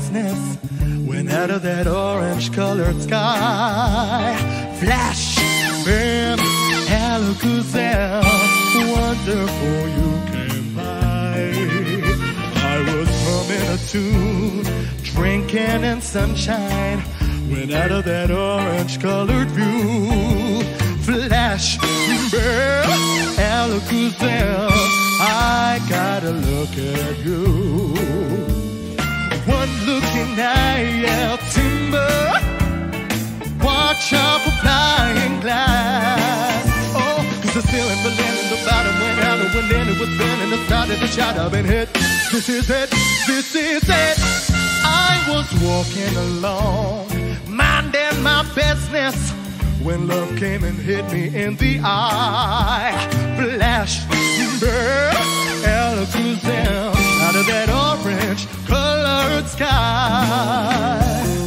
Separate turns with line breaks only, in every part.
business when out of that orange-colored sky, flash, bam, Alakazam, wonderful you came by. I was humming a tune, drinking in sunshine, when out of that orange-colored view, flash, bam, Alakazam, I gotta look at you. One looking eye, timber, watch out for flying glass. Oh, 'cause the ceiling Berlin and the bottom went out and went in, it was spinning, it started to shot up and hit. This is it, this is it. I was walking along, minding my business, when love came and hit me in the eye. Flash, burn, Alakazam, out of that orange-colored sky.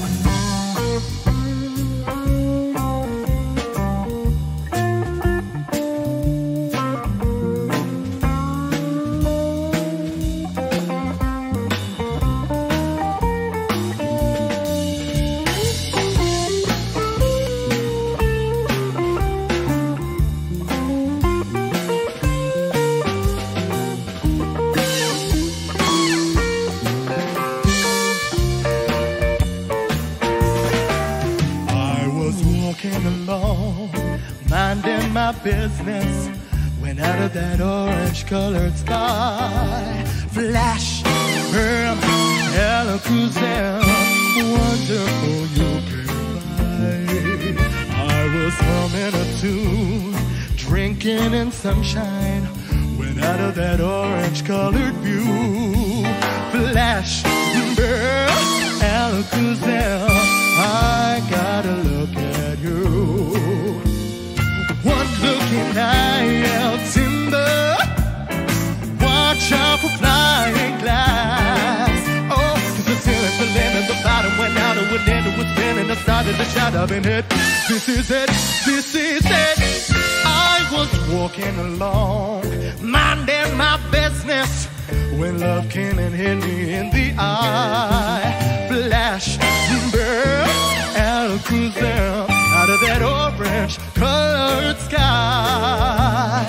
Minding my business when out of that orange-colored sky, flash, burn, Alakazam, wonderful you came by. I was humming a tune, drinking in sunshine, when out of that orange-colored view, flash, burn, Alakazam, I gotta look at you. One looking eye, timber, watch out for flying glass. Oh, 'cause the ceiling Berlin and the bottom went out and went in, it was spinning, it started to shut up and hit. This is it, this is it. I was walking along, minding my business, when love came and hit me in the eye. Flash, burn, Alakazam, out of that orange-colored sky.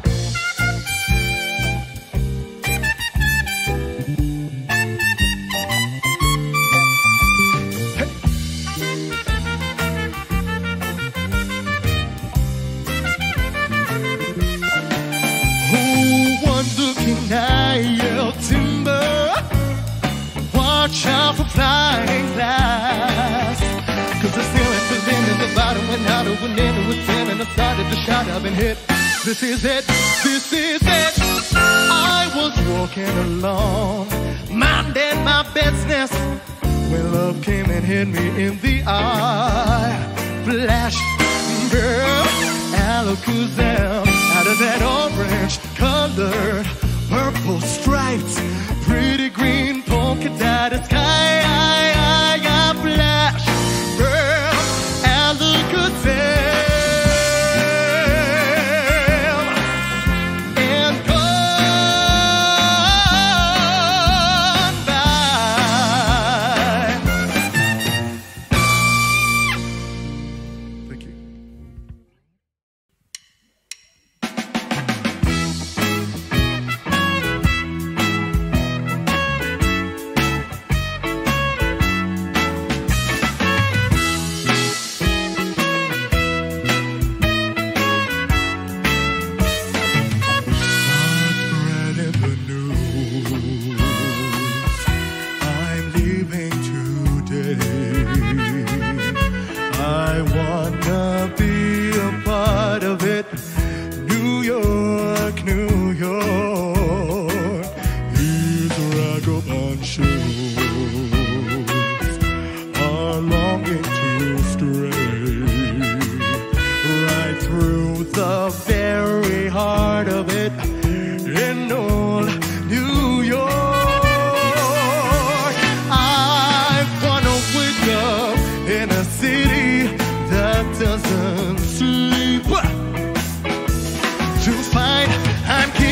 Hey. Oh, one looking eye, timber, watch out for flying glass. 'Cause the ceiling fell in and the bottom went out and went in, it was in and it started to shut up and hit. This is it, this is it. I was walking along, minding my business, when love came and hit me in the eye. Flash, burn, Alakazam, out of that orange-colored, purple stripes, pretty green polka dotted sky. Flash, burn, Alakazam, and gone by. Thank you.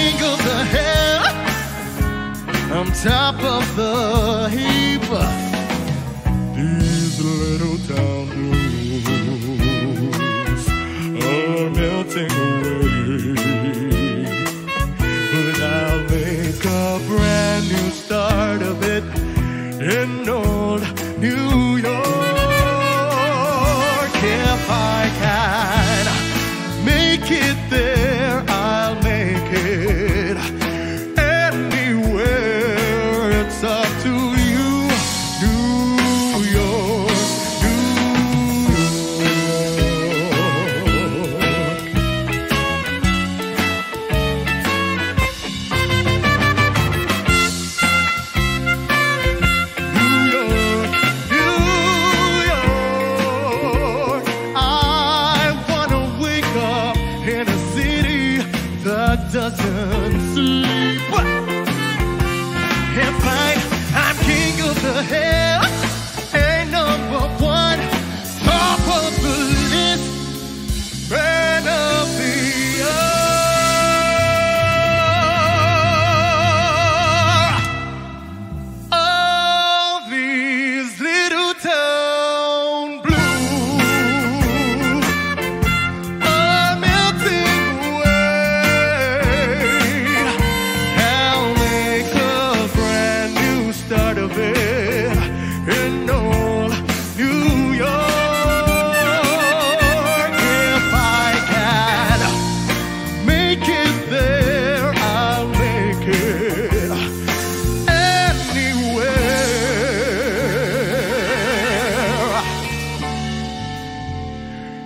top of the heap.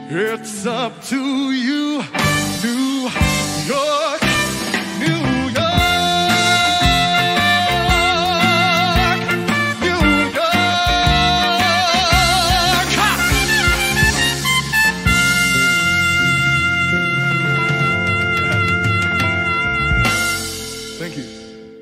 It's up to you, New York, New York, New York. Ha! Thank you.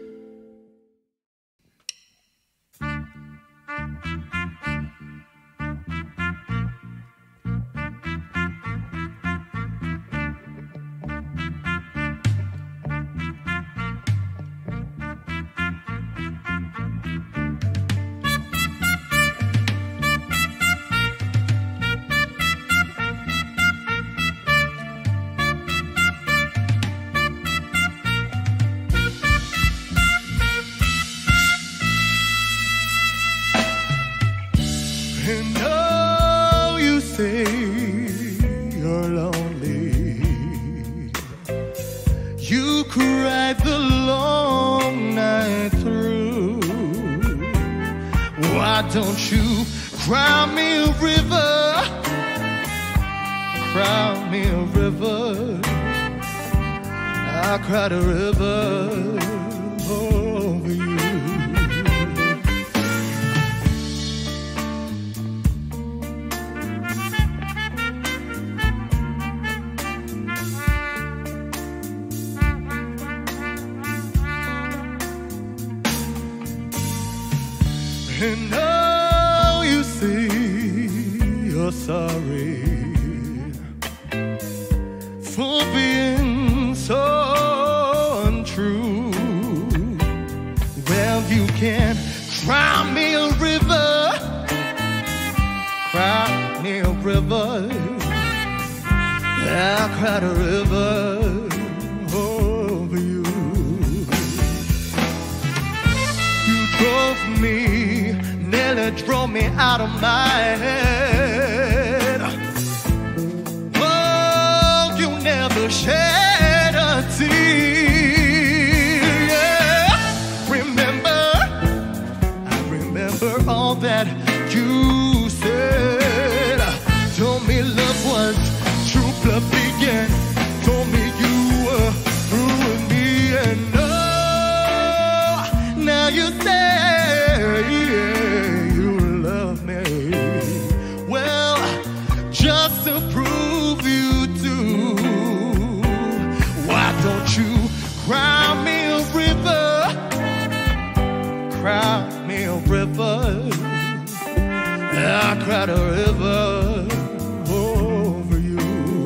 And oh, you say you're lonely. You cried the long night through. Why don't you cry me a river? Cry me a river. I cried a river over you. And now you see you're sorry for being so untrue. Well, you can cry me a river, cry me a river. I cried a river over you. You drove me, nearly drove me out of my head. Oh, you never shed a tear. Yeah. I remember all that you said. Told me love was true, love began. Told me you were through with me, and no, now you say just to prove you do. Why don't you cry me a river? Cry me a river. I cried a river over you.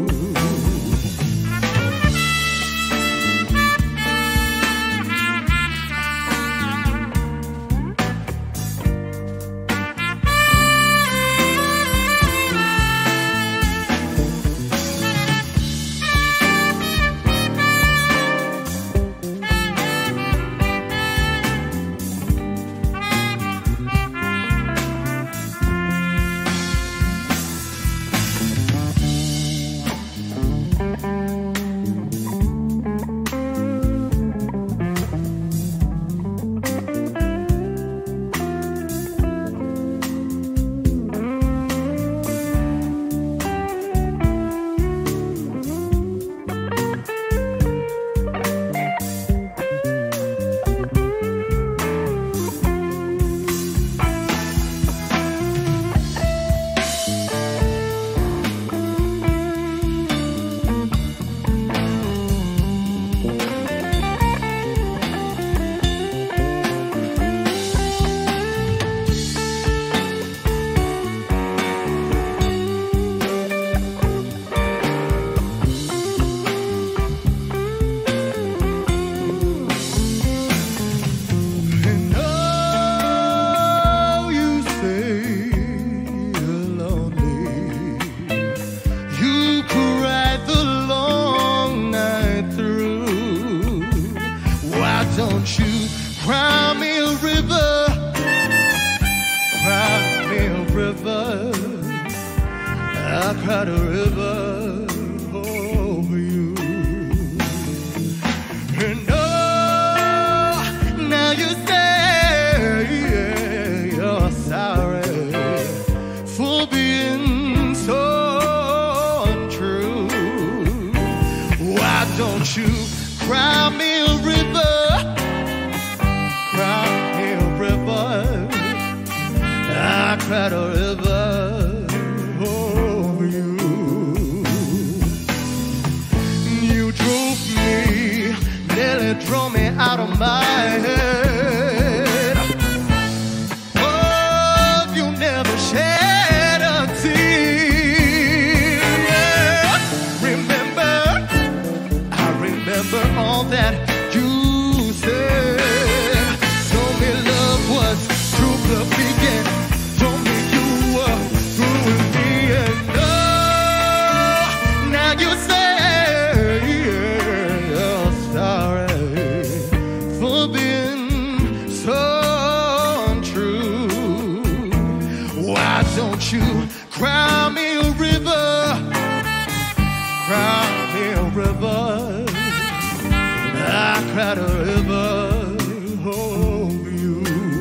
cried a river over you. And oh, now you say you're sorry for being so cried a river over you. You drove me, nearly drove me out of my head. Oh, you never shed a tear. Remember, I remember all that you said. Told me love was true love began. Told me you were through with me, and now you say you're sorry for being so untrue. Why don't you cry me a river? Cry me a river. I cried a river over you.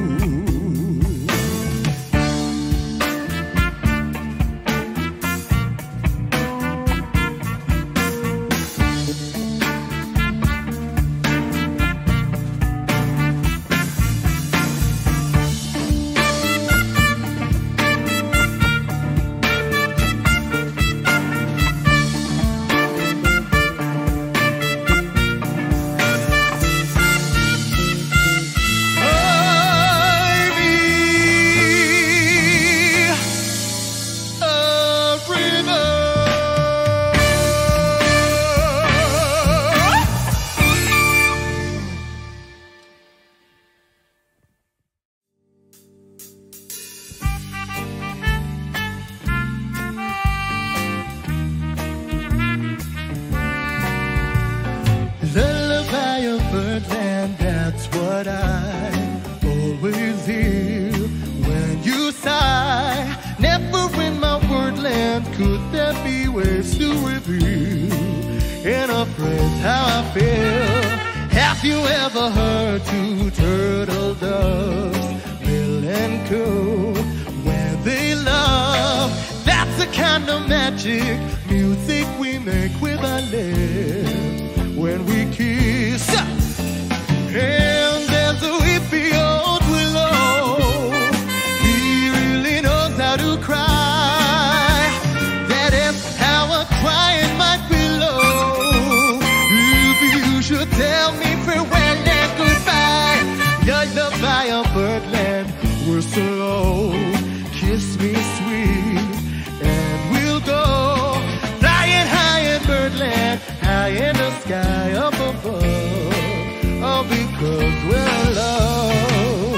Lullaby of birdland, that's what I always hear when you sigh. Never in my wordland could there be ways to reveal in a phrase how I feel. Have you ever heard two turtle doves bill and coo when they love? That's the kind of magic music we make with our lips when we kiss. And there's a weepy old willow, he really knows how to cry. That is how I cry in my pillow. If you should tell me farewell and goodbye, lullaby of birdland, we're so low. Kiss me sweet and we'll go flying high in birdland, high in the sky up above, all because we're alone.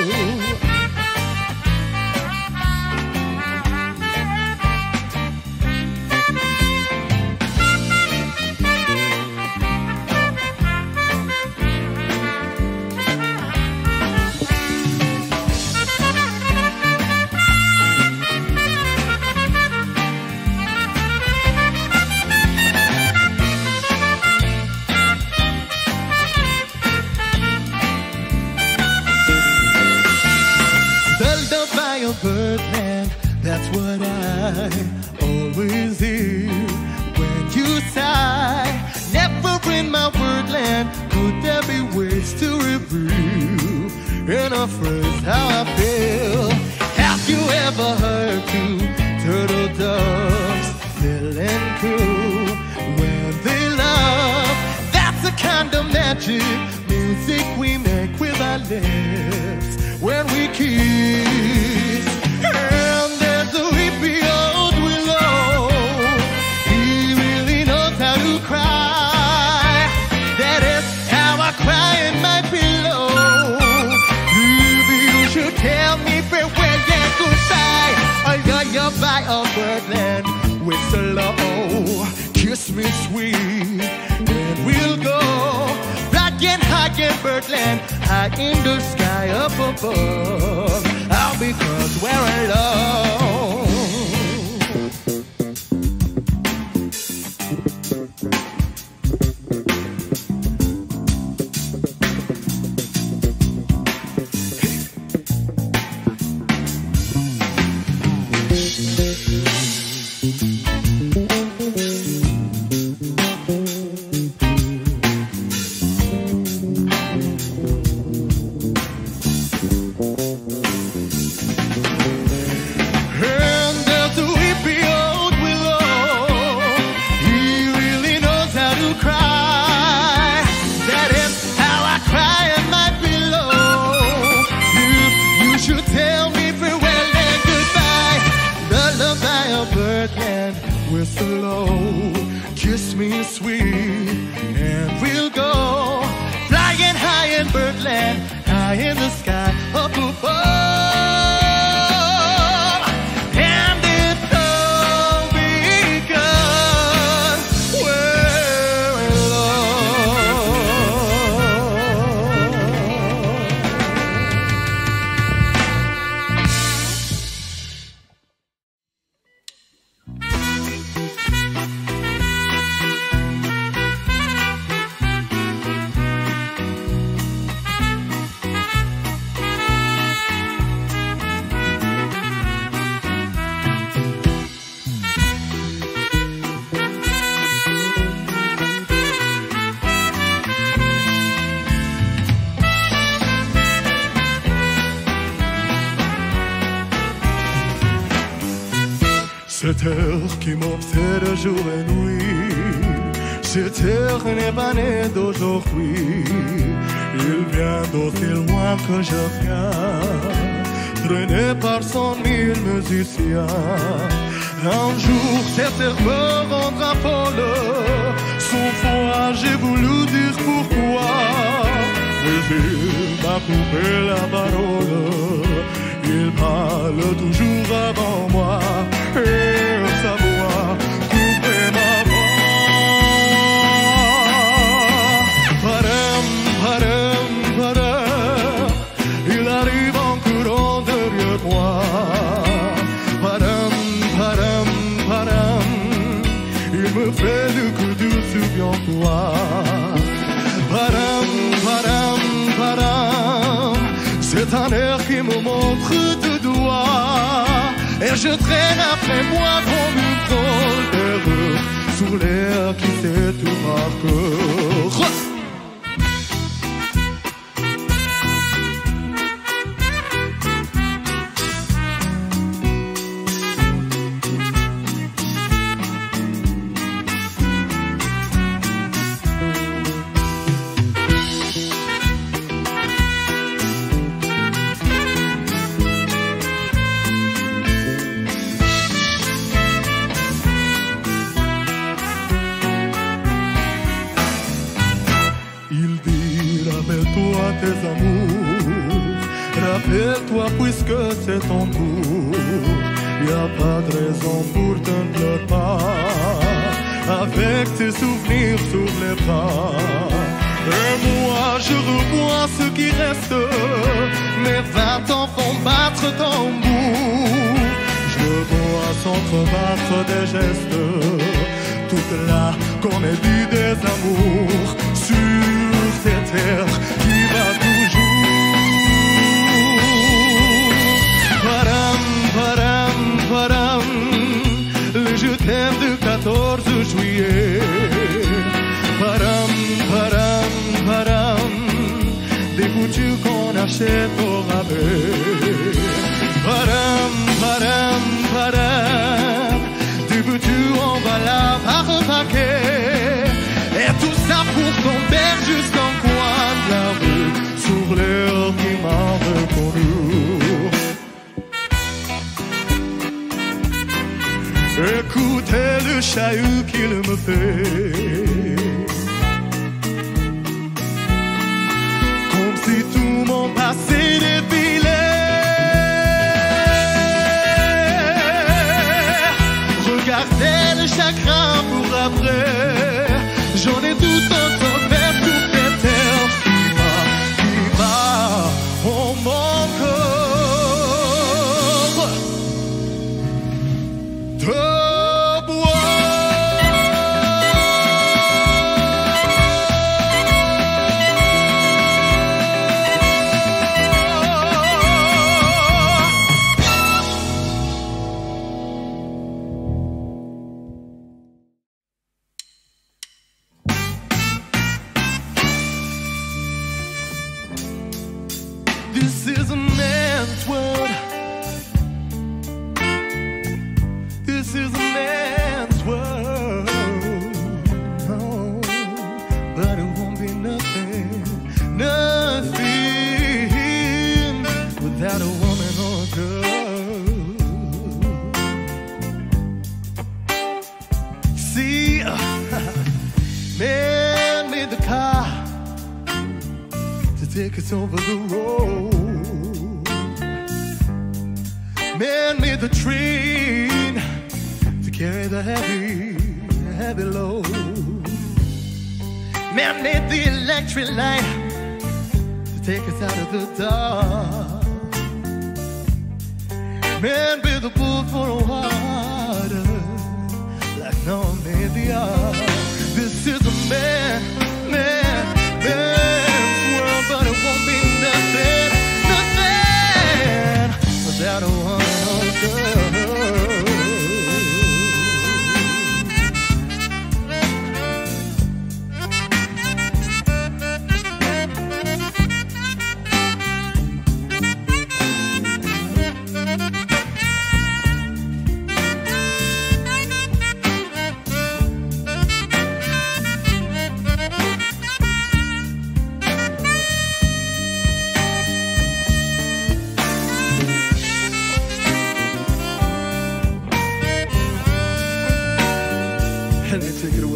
Birdland, that's what I always hear when you sigh. Never in my wordland could there be ways to reveal in a phrase how I feel. Have you ever heard two turtle doves bill and coo when they love? That's the kind of magic music we make with our lips when we kiss. And there's a weepy old willow, he really knows how to cry. That is how I cry in my pillow. Maybe you should tell me farewell and goodbye. I got you by a birdland, whistle low, kiss me sweet, and we'll go flying high in birdland, high in the sky up above, all because we're alone. twist slow, kiss me sweet, and we'll go flying high in birdland, high in the sky, up above. And it's all because we're in love. Cette heure qui m'obsède jour et nuit, cette heure n'est pas née d'aujourd'hui. Il vient d'aussi loin que je viens, traîné par 100 000 musiciens. Un jour cette heure me rendra folle, sans foi j'ai voulu dire pourquoi, mais il m'a coupé la parole. Il parle toujours avant moi, et sa voix coupait ma voix. Param, param, param, il arrive en courant derrière moi. Param, param, param, il me fait le coup de souviens-toi. Param, param, param, c'est un air qui me montre du doigt, et je traîne après moi comme une drôle d'erreur sur l'air qui sait tout par cœur. Tes amours, rappelle-toi puisque c'est ton tour. Y a pas de raison pour te ne pleure pas, avec tes souvenirs sur les bras. Et moi je revois ce qui reste, mes 20 ans font battre tambour. Je vois s'entrebattre des gestes, toute la comédie des amours sur cette terre qui va toujours. Param, param, param, le je t'aime du 14 juillet. Param, param, param, des coutures qu'on achète au rabais. Param, param, param, des boutures en valable par paquet. Et tout ça pour tomber jusqu'en coin de la rue, sur l'air qui m'a reconnu. Écoutez le chahut qu'il me fait, comme si tout mon passé dépilait. Regardez le chagrin pour après, j'en ai tout autant vers toute cette terre qui va en mon corps de bois. take us over the road. Man made the train to carry the heavy load. Man made the electric light to take us out of the dark. Man built a pool for the water like Noah made the ark. This is a man's world, but it won't be nothing without a woman or a girl. Take it away.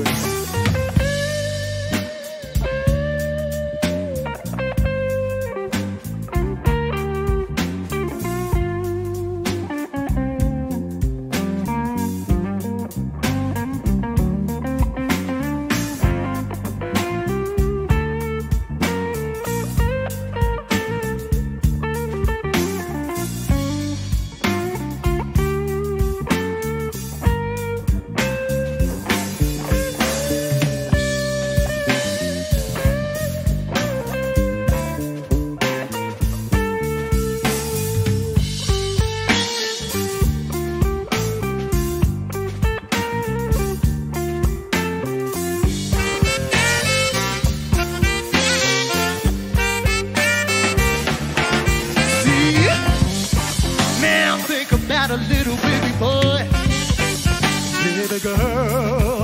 A little baby boy, little girl,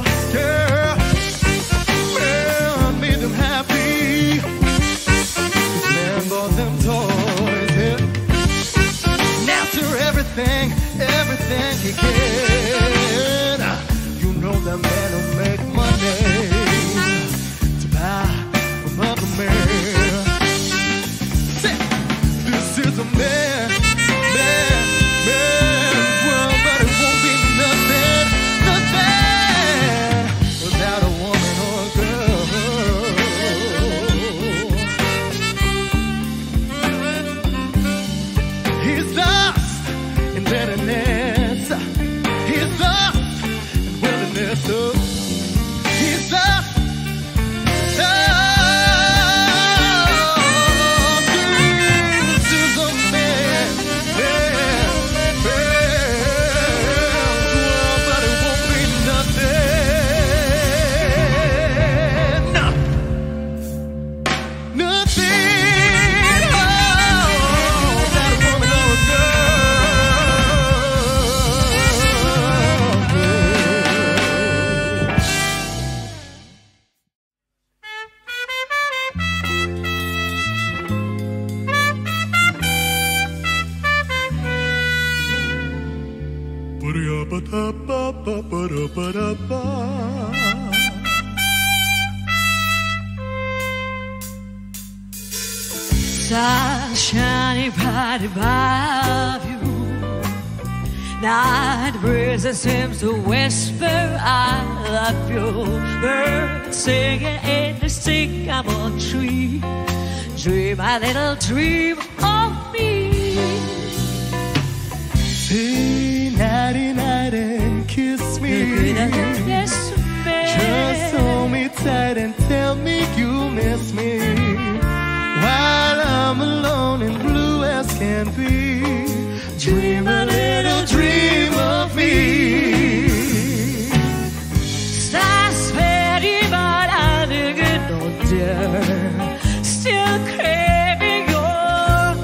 man made them happy. This man bought them toys, yeah. And after everything he can, you know that man will make money to buy from other men. Say, this is a man.
Sun shining bright above you. Night breezes seems to whisper I love you. Birds singing in the sycamore tree. Dream a little dream of me.
Say nighty night and kiss me. Just hold me tight and tell me you miss me. While I'm alone and blue as can be, dream a little dream of me.
Stars fading, but I didn't get no dear. Still craving your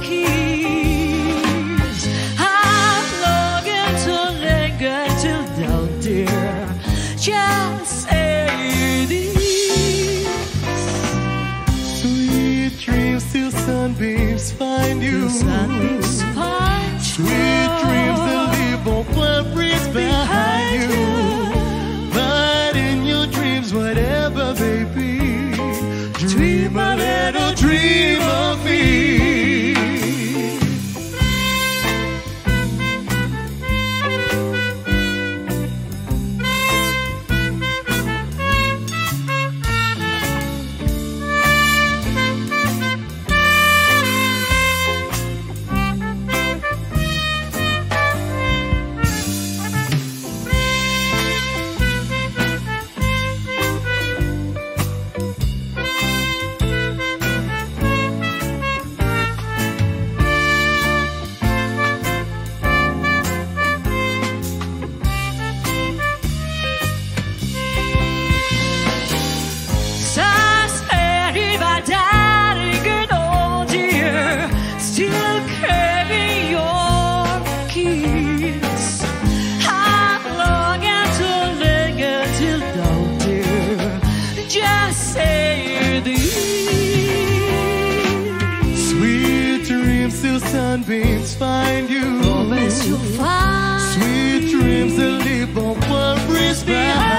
kiss. I'm longing to linger till down, dear. Just say this.
Sweet dreams till sunbeams find you.
Sunbeams find you'll find
sweet dreams that leave all worries behind.